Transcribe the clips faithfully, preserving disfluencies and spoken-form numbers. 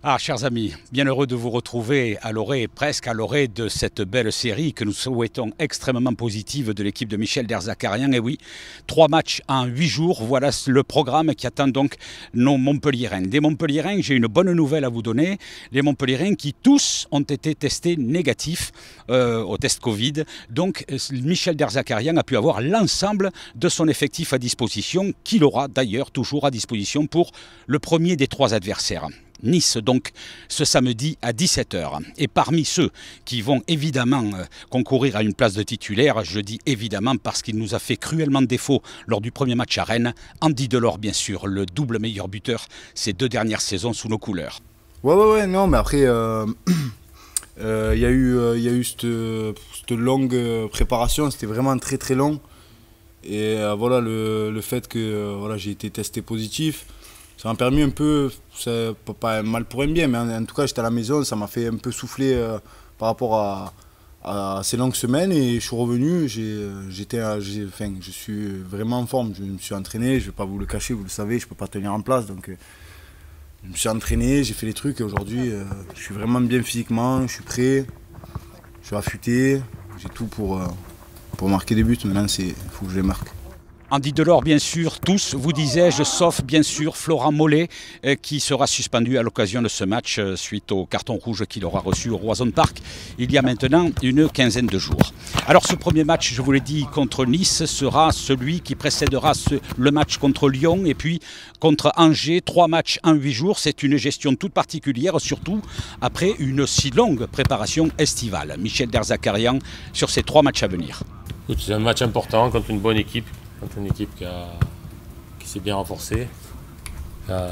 Ah, chers amis, bien heureux de vous retrouver à l'orée, presque à l'orée de cette belle série que nous souhaitons extrêmement positive de l'équipe de Michel Derzakarian. Et oui, trois matchs en huit jours, voilà le programme qui attend donc nos Montpelliérains. Des Montpelliérains, j'ai une bonne nouvelle à vous donner. Les Montpelliérains qui tous ont été testés négatifs euh, au test Covid. Donc Michel Derzakarian a pu avoir l'ensemble de son effectif à disposition, qu'il aura d'ailleurs toujours à disposition pour le premier des trois adversaires. Nice, donc, ce samedi à dix-sept heures. Et parmi ceux qui vont évidemment concourir à une place de titulaire, je dis évidemment parce qu'il nous a fait cruellement défaut lors du premier match à Rennes, Andy Delors, bien sûr, le double meilleur buteur ces deux dernières saisons sous nos couleurs. Ouais, ouais, ouais, non, mais après, il euh, euh, y a eu, euh, y a eu cette, cette longue préparation, c'était vraiment très très long. Et euh, voilà, le, le fait que euh, voilà, j'ai été testé positif, ça m'a permis un peu, c'est pas mal pour un bien, mais en, en tout cas j'étais à la maison, ça m'a fait un peu souffler euh, par rapport à, à ces longues semaines et je suis revenu, j'étais, enfin, je suis vraiment en forme, je me suis entraîné, je ne vais pas vous le cacher, vous le savez, je ne peux pas tenir en place, donc euh, je me suis entraîné, j'ai fait les trucs et aujourd'hui euh, je suis vraiment bien physiquement, je suis prêt, je suis affûté, j'ai tout pour, euh, pour marquer des buts, maintenant il faut que je les marque. Andy Delors, bien sûr, tous, vous disais-je, sauf bien sûr Florent Mollet, euh, qui sera suspendu à l'occasion de ce match euh, suite au carton rouge qu'il aura reçu au Roison Park il y a maintenant une quinzaine de jours. Alors ce premier match, je vous l'ai dit, contre Nice, sera celui qui précédera ce, le match contre Lyon et puis contre Angers, trois matchs en huit jours. C'est une gestion toute particulière, surtout après une si longue préparation estivale. Michel Derzakarian sur ces trois matchs à venir. C'est un match important contre une bonne équipe. Contre une équipe qui, qui s'est bien renforcée, qui a,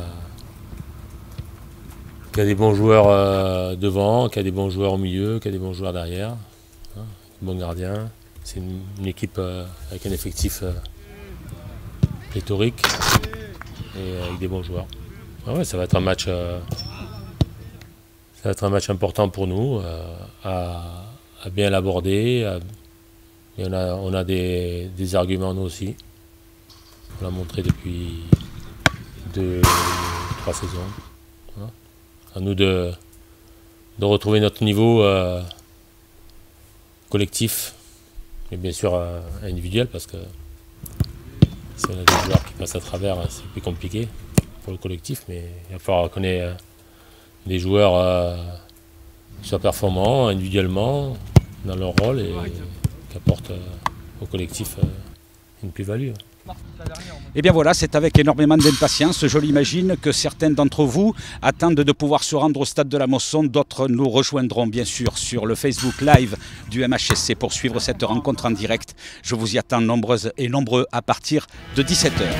qui a des bons joueurs euh, devant, qui a des bons joueurs au milieu, qui a des bons joueurs derrière, hein, des bons gardiens. C'est une, une équipe euh, avec un effectif euh, pléthorique et avec des bons joueurs. Ah ouais, ça va être un match, euh, ça va être un match important pour nous euh, à, à bien l'aborder. Et on a, on a des, des arguments nous aussi. On l'a montré depuis deux, trois saisons. Voilà. À nous de, de retrouver notre niveau euh, collectif, et bien sûr euh, individuel, parce que si on a des joueurs qui passent à travers, c'est plus compliqué pour le collectif, mais il va falloir qu'on ait euh, des joueurs euh, qui soient performants individuellement dans leur rôle et qui apporte euh, au collectif euh, une plus-value. Et bien voilà, c'est avec énormément d'impatience, je l'imagine, que certains d'entre vous attendent de pouvoir se rendre au stade de la Mosson. D'autres nous rejoindront bien sûr sur le Facebook Live du M H S C pour suivre cette rencontre en direct. Je vous y attends nombreuses et nombreux à partir de dix-sept heures.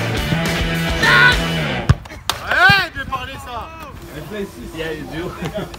Yeah, you do.